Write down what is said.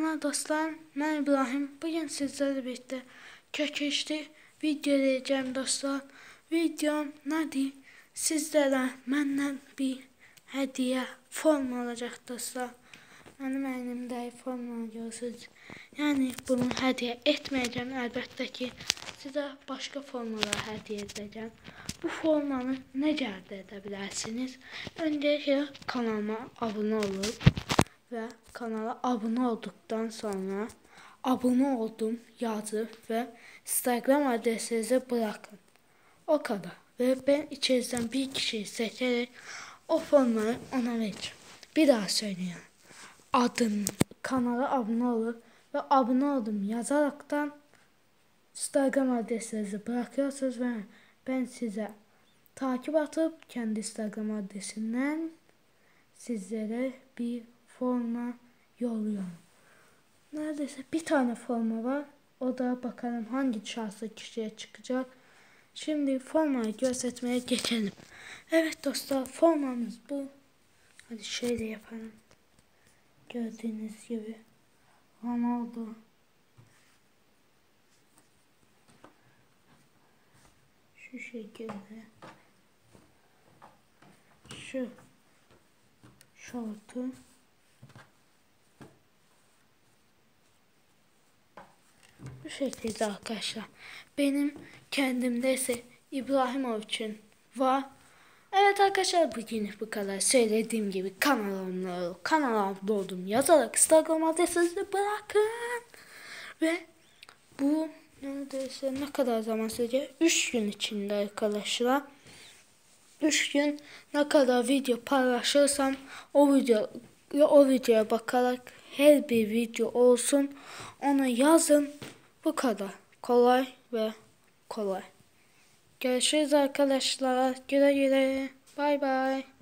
Selamlar dostlar, ben İbrahim. Bugün sizlerle birlikte kökeşli video edeceğim dostlar. Videom nedir? Sizlere benden bir hediye form olacak dostlar. Benim elimde form görüyorsunuz. Yani bunu hediye etmeyeceğim, elbette ki size başka formlar hediye edeceğim. Bu formanı necə əldə edə bilərsiniz? Öncelikle kanalıma abone olup ve kanala abone olduktan sonra abone oldum yazıp ve Instagram adresinizi bırakın. O kadar. Ve ben içerisinden bir kişiyi seçerek o formayı ona vereceğim. Bir daha söyleyeyim. Adım, kanala abone olup ve abone oldum yazaraktan Instagram adresinizi bırakıyorsunuz ve ben size takip atıp kendi Instagram adresinden sizlere bir forma yolluyorum. Neredeyse bir tane forma var. O da bakalım hangi şanslı kişiye çıkacak. Şimdi formayı göstermeye geçelim. Evet dostlar, formamız bu. Hadi şöyle yapalım. Gördüğünüz gibi Ronaldo. Şu şekilde. Şu şortu. Bu şekilde arkadaşlar. Benim kendimde ise İbrahimovic'in var. Evet arkadaşlar, bugün bu kadar. Söylediğim gibi kanalımda oldum yazarak Instagram adresinizi bırakın. Ve bu neredeyse ne kadar zaman sürecek? 3 gün içinde arkadaşlar. 3 gün ne kadar video paylaşırsam o videoya bakarak her bir video olsun ona yazın. Bu kadar. Kolay ve kolay. Görüşürüz arkadaşlar. Güle güle. Bay bay.